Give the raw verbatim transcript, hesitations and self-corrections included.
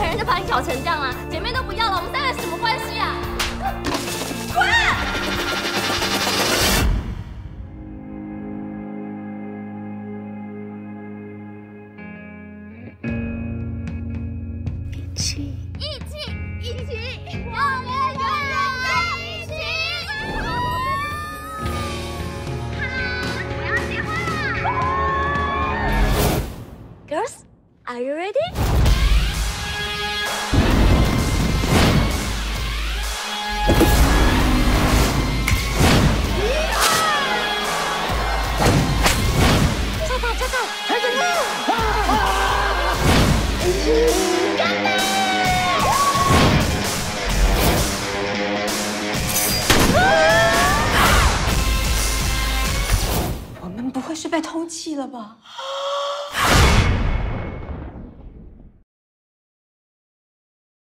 人就把你搞成这样了，姐妹都不要了，我们三个什么关系啊？滚！ 一起， 一起，一起，我们永远在一起。好，我要结婚了。Girls, are you ready? 我们不会是被通缉了吧？